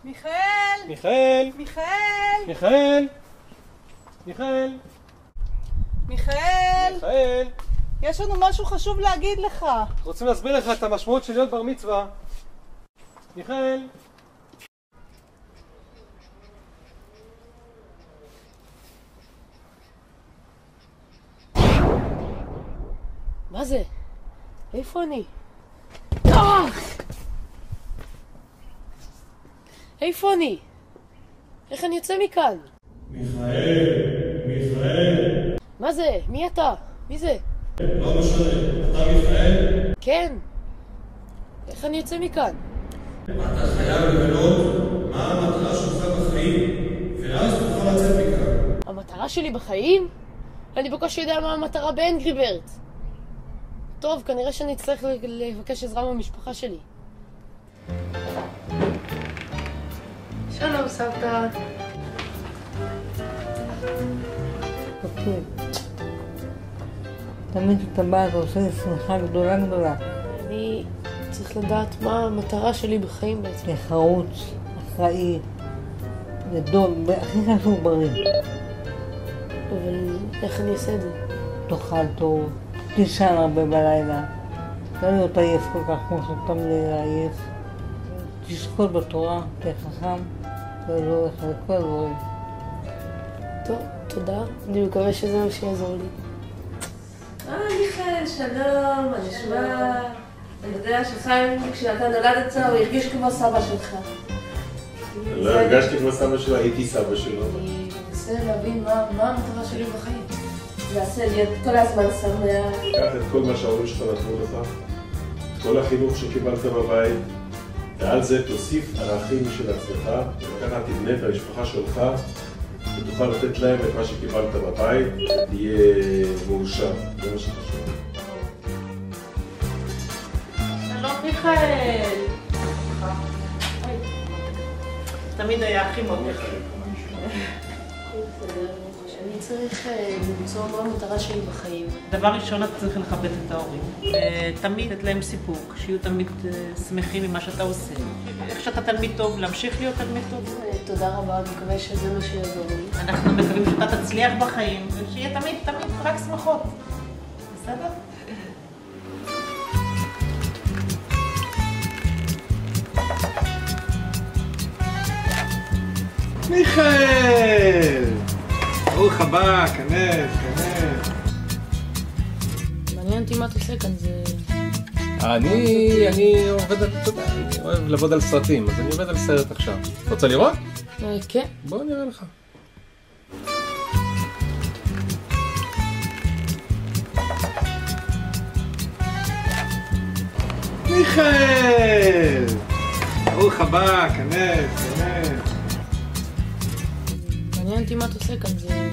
מיכאל! מיכאל! מיכאל! מיכאל! מיכאל! מיכאל! מיכאל! יש לנו משהו חשוב להגיד לך. רוצים להסביר לך את המשמעות של להיות בר מצווה. מיכאל! מה זה? איפה אני? איפה אני? איך אני יוצא מכאן? מיכאל! מיכאל! מה זה? מי אתה? מי זה? לא משנה, אתה מיכאל? כן. איך אני יוצא מכאן? אתה חייב לגלות מה המטרה שלך בחיים, ואז תוכל לצאת מכאן. המטרה שלי בחיים? אני בקושי יודע מה המטרה באנגרי בירדס. טוב, כנראה שאני אצטרך לבקש עזרה מהמשפחה שלי. שלום, סבתא. אוקיי. תמיד אתה בא, אתה עושה שמחה גדולה גדולה. אני צריך לדעת מה המטרה שלי בחיים בעצם. חרוץ, אחראי, גדול, הכי חשוב בריא. אבל איך אני אעשה את זה? תאכל טוב, תישן הרבה בלילה. לא להיות עייף כל כך כמו שאתה עייף. תשקול בתורה, תהיה חכם, ולא לך לכל הדברים. טוב, תודה. אני מקווה שזה מה שיעזור לי. מיכאל, שלום, מה נשמע? אני יודע שחיים, כשאתה נולדת הוא הרגיש כמו סבא שלך. לא הרגשתי כמו סבא שלו, הייתי סבא שלו. אני מנסה להבין מה המטרה שלי בחיים. ועשה להיות כל הזמן שמח. קח את כל מה שההורים שלך נתנו לך, את כל החינוך שקיבלת בבית, ועל זה תוסיף ערכים של עצמך, וככה תבנה את המשפחה שלך, ותוכל לתת להם את מה שקיבלת בבית, ותהיה מאושר. זה מה שחשוב. שלום מיכאל! תמיד היה הכי מאוד מיכאל. אני צריך למצוא מה המטרה שלי בחיים. דבר ראשון, אתה צריך לכבד את ההורים. תמיד לתת להם סיפוק, שיהיו תמיד שמחים ממה שאתה עושה. איך שאתה תלמיד טוב, להמשיך להיות תלמיד טוב. תודה רבה, אני מקווה שזה מה שיעזור לי. אנחנו מקווים שאתה תצליח בחיים, ושיהיה תמיד רק שמחות. בסדר? מיכאל! ברוך הבא, כנס, כנס. מעניין אותי מה אתה עושה כאן, זה... אני עובד, אתה יודע, אני אוהב לעבוד על סרטים, אז אני עובד על סרט עכשיו. רוצה לראות? כן. בוא נראה לך. מיכאל! ברוך הבא, כנס, כנס. מעניין אותי מה אתה עושה כאן, זה...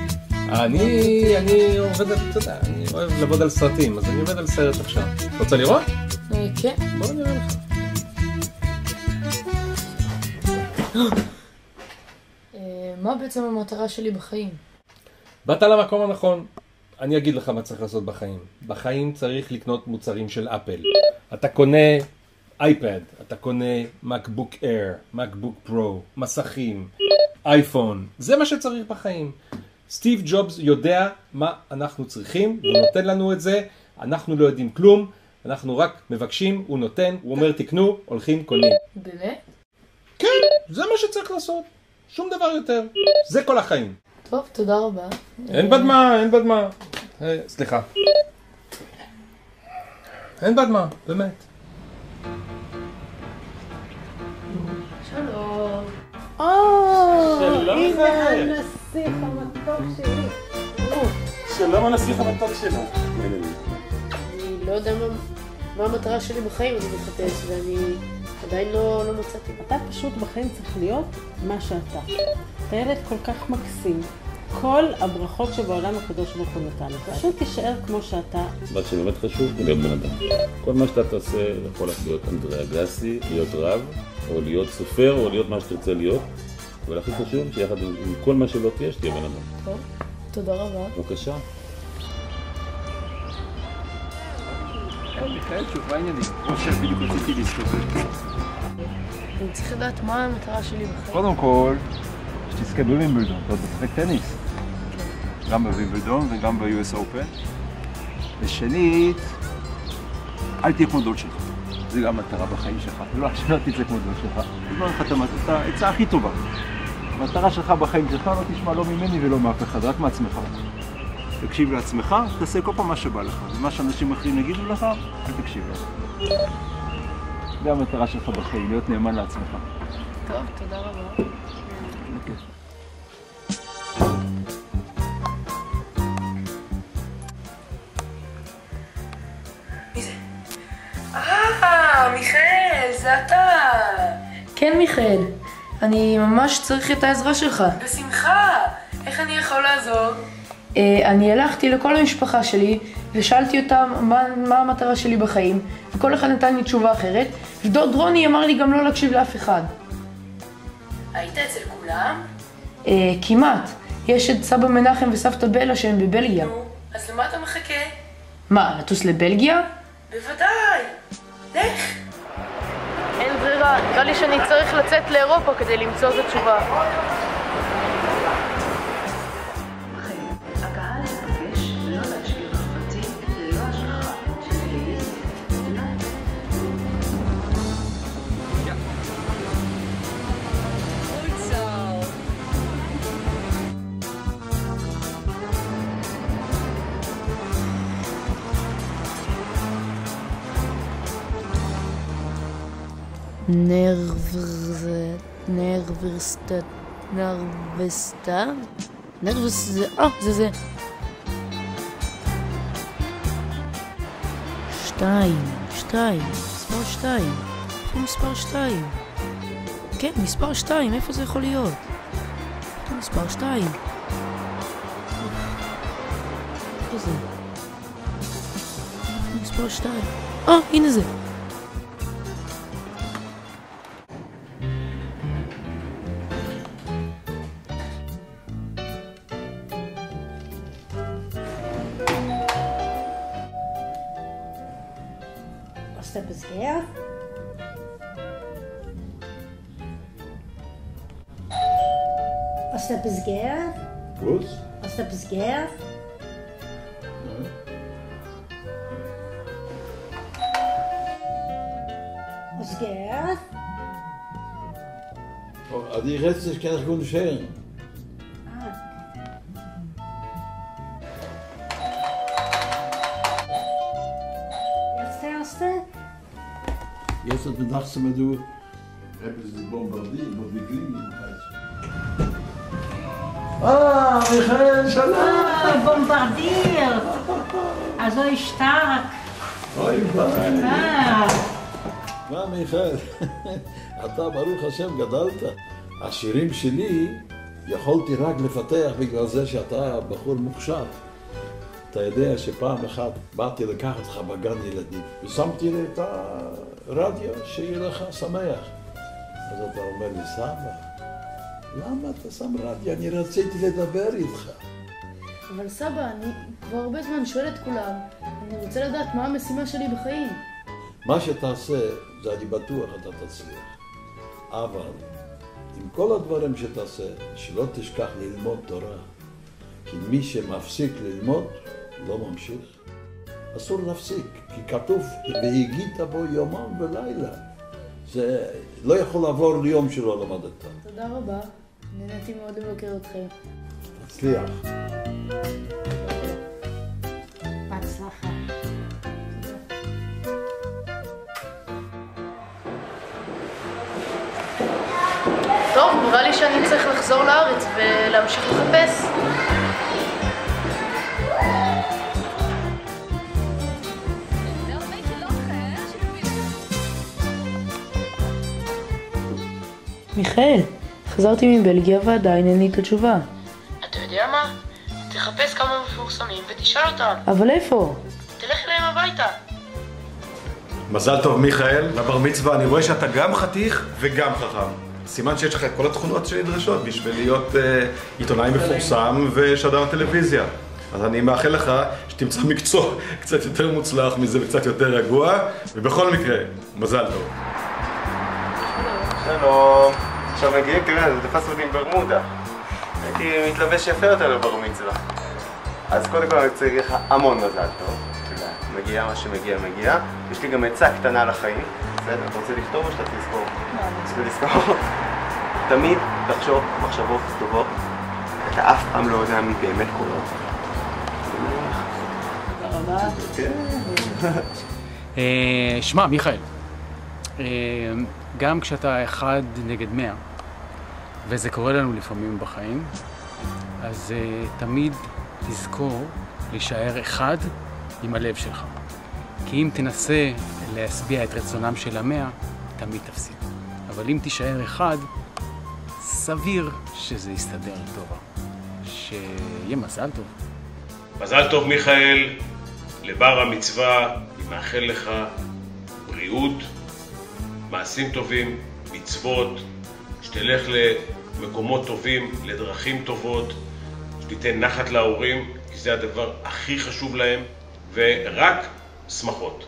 אני עובד, אתה יודע, אני אוהב לעבוד על סרטים, אז אני עובד על סרט עכשיו. רוצה לראות? כן. בוא נראה לך. מה בעצם המטרה שלי בחיים? באת למקום הנכון. אני אגיד לך מה צריך לעשות בחיים. בחיים צריך לקנות מוצרים של אפל. אתה קונה אייפד, אתה קונה מקבוק אייר, מקבוק פרו, מסכים, אייפון. זה מה שצריך בחיים. סטיב ג'ובס יודע מה אנחנו צריכים, הוא נותן לנו את זה. אנחנו לא יודעים כלום, אנחנו רק מבקשים, הוא נותן, הוא אומר תקנו, הולכים, קונים. באמת? כן, זה מה שצריך לעשות. שום דבר יותר. זה כל החיים. טוב, תודה רבה. אין בדמה, אין בדמה. סליחה. אין בדמה, באמת. שלום. הנה הנסיך המתוק שלי. שלום הנסיך המתוק שלו. אני לא יודע מה המטרה שלי בחיים, אני מחפש, ואני עדיין לא מצאתי. אתה פשוט בחיים צריך להיות מה שאתה. אתה ילד כל כך מקסים. כל הברכות שבעולם הקדוש ברוך הוא נתן. פשוט תישאר כמו שאתה. מה שבאמת חשוב זה להיות בן אדם. כל מה שאתה תעשה יכול להיות אנדרי אגסי, להיות רב, או להיות סופר, או להיות מה שתרצה להיות. אבל הכי חשוב שיחד עם כל מה שלא תהיה, שתהיה בן אדם. טוב, תודה רבה. בבקשה. מיכאל, תשובה עניינים. כמו שבדיוק רציתי להסתובב. אני צריך לדעת מה המטרה שלי בחיים. קודם כל, שתזכה בווימבלדון, אתה עוד משחק טניס. גם בווימבלדון וגם ב-US Open. ושנית, אל תהיה כמו דוד שלך. זה גם מטרה בחיים שלך. לא, שלא תצא כמו דוד שלך. זה לא לך את העצה הכי טובה. המטרה שלך בחיים שלך לא תשמע לא ממני ולא מאף אחד, רק מעצמך. תקשיב לעצמך, תעשה כל פעם מה שבא לך. ומה שאנשים אחרים יגידו לך, אל תקשיב להם. זה המטרה שלך בחיים, להיות נאמן לעצמך. טוב, תודה רבה. מיכאל, זה אתה. כן, מיכאל. אני ממש צריך את העזרה שלך. בשמחה. איך אני יכול לעזור? אני הלכתי לכל המשפחה שלי ושאלתי אותם מה המטרה שלי בחיים, וכל אחד נתן לי תשובה אחרת, ודוד רוני אמר לי גם לא להקשיב לאף אחד. היית אצל כולם? כמעט. יש את סבא מנחם וסבתא בלה שהם בבלגיה. נו, אז למה אתה מחכה? מה, לטוס לבלגיה? בוודאי. לך. אין ברירה, נראה לי שאני צריך לצאת לאירופה כדי למצוא את התשובה. זה. 2, מספר 2. איפה מספר 2? כן, מספר 2, איפה זה יכול להיות? איפה מספר 2? איפה זה? איפה מספר 2? הנה זה. Als dat beschrijft. Als dat beschrijft. Wat? Als dat beschrijft. Beschrijft. Die rest is kan ik gewoon zeggen. Jetzt hat man gedacht, dass du etwas bombardiert, was wir klingen. Michael, Shalom! Bombardiert! Also stark! אוי ביי! מה מיכאל? אתה ברוך השם גדלת. השירים שלי יכולתי רק לפתח בגלל זה שאתה בחור מוכשר. אתה יודע שפעם אחת באתי לקחת אותך בגן ילדים ושמתי לי את הרדיו שיהיה לך שמח. אז אתה אומר לי, סבא, למה אתה שם רדיו? אני רציתי לדבר איתך. אבל סבא, אני כבר הרבה זמן שואל את כולם. אני רוצה לדעת מה המשימה שלי בחיים. מה שתעשה, זה אני בטוח אתה תצליח. אבל עם כל הדברים שתעשה, שלא תשכח ללמוד תורה. כי מי שמפסיק ללמוד, לא ממשיך. אסור להפסיק, כי כתוב, והגית בו יומם ולילה. זה לא יכול לעבור ליום שלא למדת. תודה רבה, נהניתי מאוד לבקר אתכם. תצליח. בהצלחה. טוב, נראה לי שאני צריך לחזור לארץ ולהמשיך לחפש. מיכאל, חזרתי מבלגיה ועדיין אין לי את התשובה. אתה יודע מה? תחפש כמה מפורסמים ותשאל אותם. אבל איפה? תלך אליהם הביתה. מזל טוב מיכאל, לבר מצווה. אני רואה שאתה גם חתיך וגם חכם. סימן שיש לך את כל התכונות שנדרשות בשביל להיות עיתונאי מפורסם ושדר טלוויזיה. אז אני מאחל לך שתמצא מקצוע קצת יותר מוצלח מזה וקצת יותר רגוע, ובכל מקרה, מזל טוב. שלום. עכשיו מגיעים, תראה, זה תפס אותי עם ברמודה. הייתי מתלבש יפה יותר לבר מצווה. אז קודם כל אני רוצה להגיד לך המון מזל טוב. מגיע מה שמגיע מגיע. יש לי גם עצה קטנה לחיים. בסדר, אתה רוצה לכתוב או שאתה תזכור? לא, תזכור. תמיד תחשוב מחשבות טובות. אתה אף פעם לא יודע מי באמת קורא אותך. שמע, מיכאל, גם כשאתה 1 נגד 100, וזה קורה לנו לפעמים בחיים, אז תמיד תזכור להישאר 1 עם הלב שלך. כי אם תנסה להשביע את רצונם של 100, תמיד תפסיד. אבל אם תישאר 1, סביר שזה יסתדר טובה. שיהיה מזל טוב. מזל טוב מיכאל, לבר המצווה, אני מאחל לך בריאות, מעשים טובים, מצוות, שתלך למקומות טובים, לדרכים טובות, שתיתן נחת להורים, כי זה הדבר הכי חשוב להם, ורק שמחות.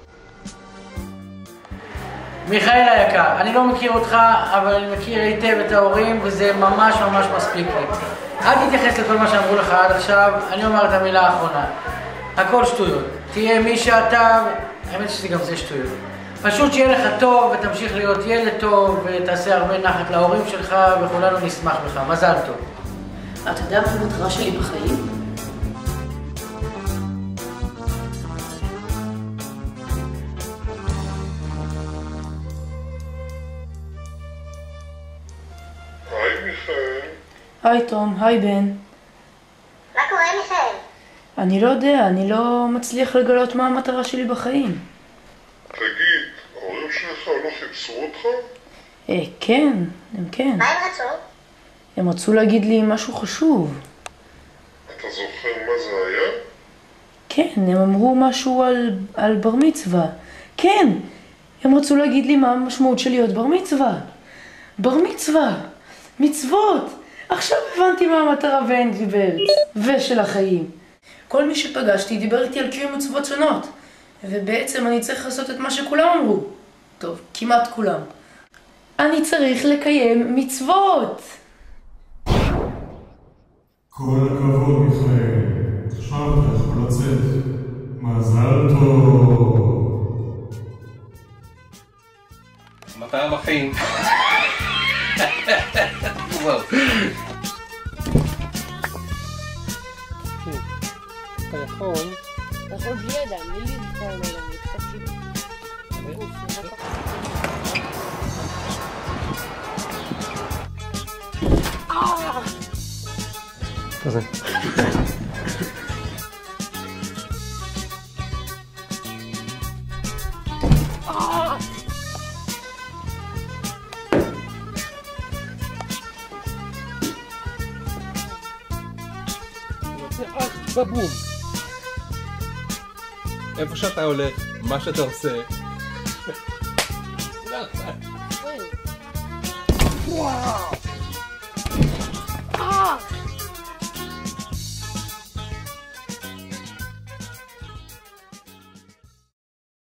מיכאל היקר, אני לא מכיר אותך, אבל אני מכיר היטב את ההורים, וזה ממש ממש מספיק לי. אל תתייחס לכל מה שאמרו לך עד עכשיו, אני אומר את המילה האחרונה. הכל שטויות. תהיה מי שאתה, האמת שזה גם זה שטויות. פשוט שיהיה לך טוב, ותמשיך להיות ילד טוב, ותעשה הרבה נחת להורים שלך, וכולנו נשמח בך. מזל טוב. אתה יודע מה המטרה שלי בחיים? היי מיכאל. היי תום, היי בן. מה קורה מיכאל? אני לא יודע, אני לא מצליח לגלות מה המטרה שלי בחיים. תגיד, ההורים שלך לא חיפשו אותך? כן, הם כן. מה הם רצו? הם רצו להגיד לי משהו חשוב. אתה זוכר מה זה היה? כן, הם אמרו משהו על בר מצווה. כן, הם רצו להגיד לי מה המשמעות של להיות בר מצווה. בר מצווה, מצוות. עכשיו הבנתי מה המטרה ואנגרי בירדס, ושל החיים. כל מי שפגשתי דיבר איתי על קיום מצוות שונות, ובעצם אני צריך לעשות את מה שכולם אמרו. טוב, כמעט כולם. אני צריך לקיים מצוות. כל הכבוד מיכאל, עכשיו אתה יכול לצאת. מזל טוב. מטרה בחיים. אתה יכול... אתה יכול בלי ידיים, בלי לבחור עליהם, כזה. בבום. איפה שאתה הולך, מה שאתה עושה. וואו.